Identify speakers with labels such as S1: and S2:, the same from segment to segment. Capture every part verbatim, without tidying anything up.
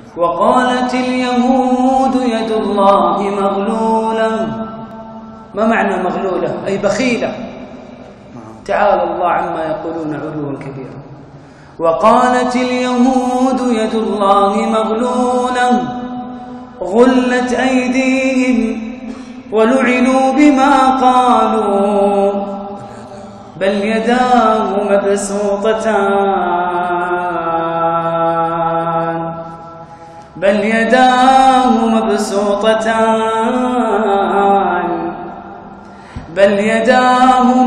S1: وقالت اليهود يد الله مغلولة. ما معنى مغلولة؟ أي بخيلة. تعالى الله عما يقولون علوا كبيرا. وقالت اليهود يد الله مغلولة غلت أيديهم ولعنوا بما قالوا بل يداه مبسوطتان بل يداه مبسوطتان بل يداه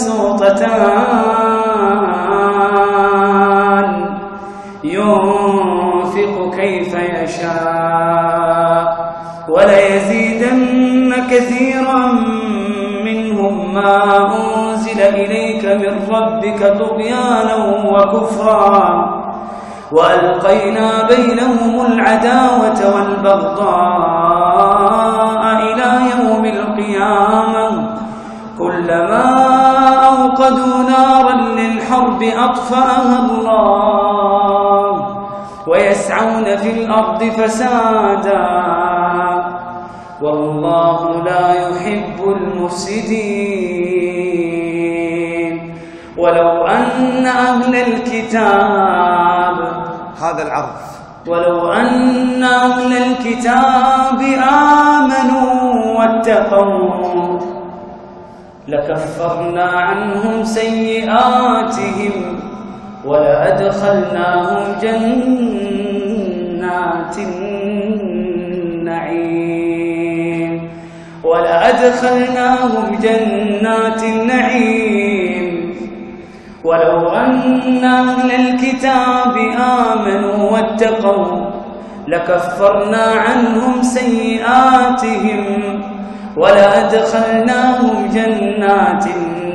S1: مبسوطتان ينفق كيف يشاء وليزيدن كثيرا منهم ما أنزل إليك من ربك طغيانا وكفرا وألقينا بينهم العداوة والبغضاء إلى يوم القيامة كلما أوقدوا نارا للحرب أطفأها الله ويسعون في الأرض فسادا والله لا يحب المفسدين. ولو أن أهل الكتاب
S2: هذا العرض
S1: ولو أن أهل الكتاب آمنوا واتقوا لكفرنا عنهم سيئاتهم ولأدخلناهم جنات النعيم ولأدخلناهم جنات النعيم. ولو أن أهل الكتاب آمنوا واتقوا لكفرنا عنهم سيئاتهم ولأدخلناهم جنات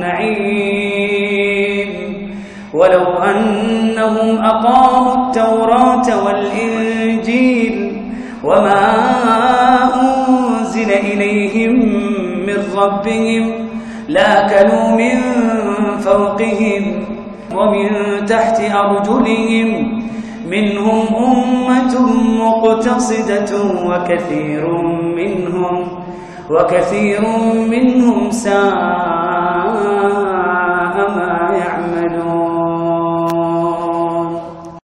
S1: النعيم. ولو أنهم أقاموا التوراة والإنجيل وما أنزل إليهم من ربهم لأكلوا من فوقهم ومن تحت أرجلهم منهم أمة مقتصدة وكثير منهم وكثير منهم ساء